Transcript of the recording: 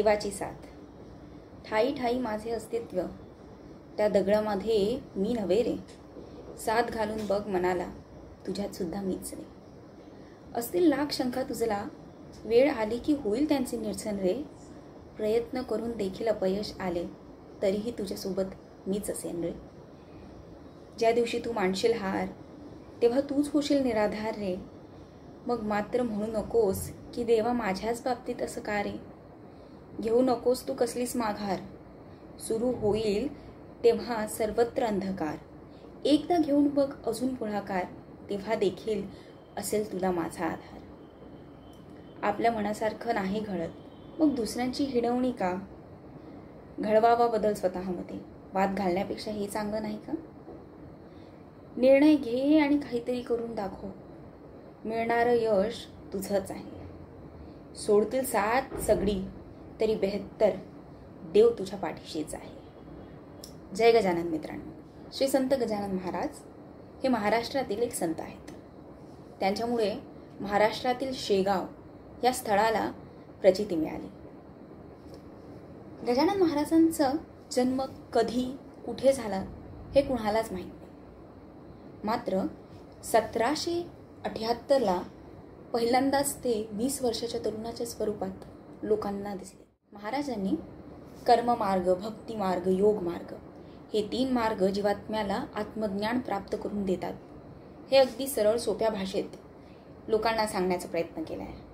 देवाची साथ, ठाई ठाई माझे अस्तित्व, त्या दगडामध्ये मी नव्हे रे, साथ घालून बघ मनाला, तुझ्यात सुद्धा मीच रे. असतील लाख शंका तुझला, वेळ आली की होईल त्यांचे निरसन रे, प्रयत्न करून देखील अपयश आले तरीही तुझ्यासोबत मीच असेन रे. ज्या दिवशी तू मानशील हार तेव्हा तूच होशील निराधार रे, मग मात्र म्हणू नकोस की देवा माझ्याच बाबतीत असं का रे. घेऊ नकोस तू कसलीच माघार, सुरू होईल तेव्हा सर्वत्र अंधकार, एकदा घेऊन बघ अजून पुढाकार, तेव्हा देखील असेल तुला माझा आधार. आपल्या मनासारखं नाही घडत मग दुसऱ्यांची हिणवणी का, घडवावा बदल स्वतःमध्ये, वाद घालण्यापेक्षा हे चांगलं नाही का. निर्णय घे आणि काहीतरी करून दाखव, मिळणारं यश तुझंच आहे. सोडतील साथ सगळी तरी बेहत्तर देव तुझ्या पाठीशीच आहे. जय गजानन मित्रांनो. श्री संत गजानन महाराज हे महाराष्ट्रातील एक संत आहेत. त्यांच्यामुळे महाराष्ट्रातील शेगाव या स्थळाला प्रचिती मिळाली. गजानन महाराजांचा जन्म कधी कुठे झाला हे कुणालाच माहीत नाही. मात्र 1778ला पहिल्यांदाच ते 20 वर्षाच्या तरुणाच्या स्वरूपात लोकांना दिसले. महाराजांनी कर्ममार्ग, भक्तिमार्ग, योग मार्ग हे 3 मार्ग जीवात्म्याला आत्मज्ञान प्राप्त करून देतात हे अगदी सरळ सोप्या भाषेत लोकांना सांगण्याचा प्रयत्न केला आहे.